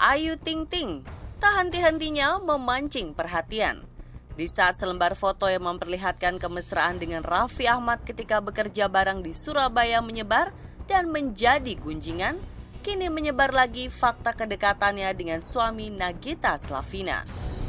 Ayu Ting Ting tak henti-hentinya memancing perhatian. Di saat selembar foto yang memperlihatkan kemesraan dengan Raffi Ahmad ketika bekerja bareng di Surabaya menyebar dan menjadi gunjingan, kini menyebar lagi fakta kedekatannya dengan suami Nagita Slavina.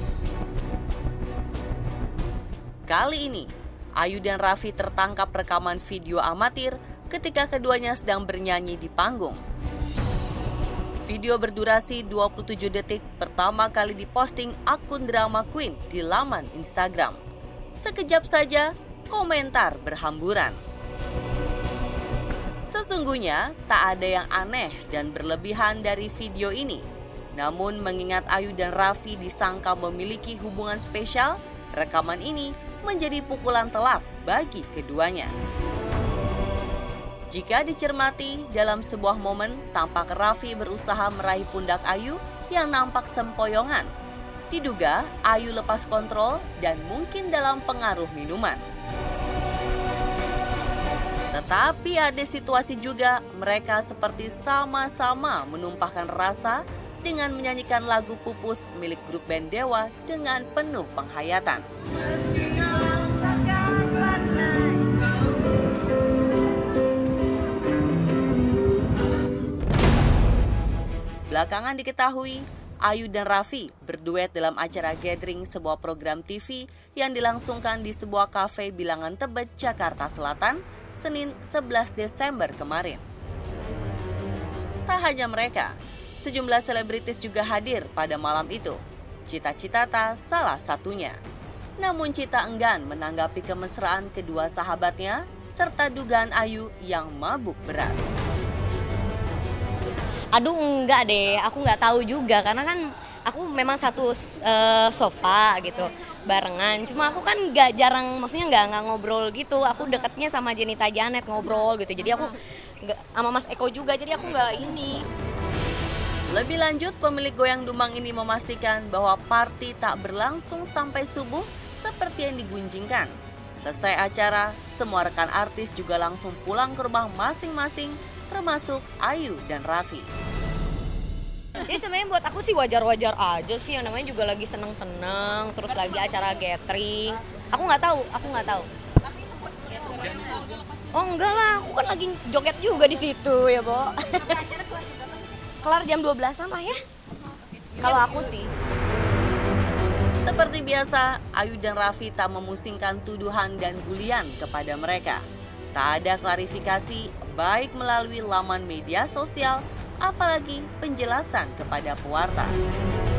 Kali ini, Ayu dan Raffi tertangkap rekaman video amatir ketika keduanya sedang bernyanyi di panggung. Video berdurasi 27 detik pertama kali diposting akun Drama Queen di laman Instagram. Sekejap saja, komentar berhamburan. Sesungguhnya, tak ada yang aneh dan berlebihan dari video ini. Namun, mengingat Ayu dan Raffi disangka memiliki hubungan spesial, rekaman ini menjadi pukulan telak bagi keduanya. Jika dicermati, dalam sebuah momen tampak Raffi berusaha meraih pundak Ayu yang nampak sempoyongan. Diduga Ayu lepas kontrol dan mungkin dalam pengaruh minuman. Tetapi ada situasi juga mereka seperti sama-sama menumpahkan rasa dengan menyanyikan lagu Pupus milik grup band Dewa dengan penuh penghayatan. Belakangan diketahui, Ayu dan Raffi berduet dalam acara gathering sebuah program TV yang dilangsungkan di sebuah kafe Bilangan Tebet, Jakarta Selatan, Senin 11 Desember kemarin. Tak hanya mereka, sejumlah selebritis juga hadir pada malam itu. Cita Citata salah satunya. Namun Cita enggan menanggapi kemesraan kedua sahabatnya serta dugaan Ayu yang mabuk berat. Aduh enggak deh, aku nggak tahu juga karena kan aku memang satu sofa gitu barengan. Cuma aku kan nggak jarang, maksudnya nggak ngobrol gitu. Aku dekatnya sama Jenita Janet ngobrol gitu. Jadi aku nggak sama Mas Eko juga. Jadi aku nggak ini. Lebih lanjut, pemilik Goyang Dumang ini memastikan bahwa party tak berlangsung sampai subuh seperti yang digunjingkan. Selesai acara, semua rekan artis juga langsung pulang ke rumah masing-masing, termasuk Ayu dan Raffi. Jadi sebenarnya buat aku sih wajar-wajar aja sih, yang namanya juga lagi seneng-seneng, terus lagi acara gathering. Aku nggak tahu. Oh enggak lah, aku kan lagi joget juga di situ ya, Bo. Kelar jam 12-an lah ya. Kalau aku sih. Seperti biasa, Ayu dan Raffi tak memusingkan tuduhan dan bulian kepada mereka. Tak ada klarifikasi baik melalui laman media sosial, apalagi penjelasan kepada pewarta.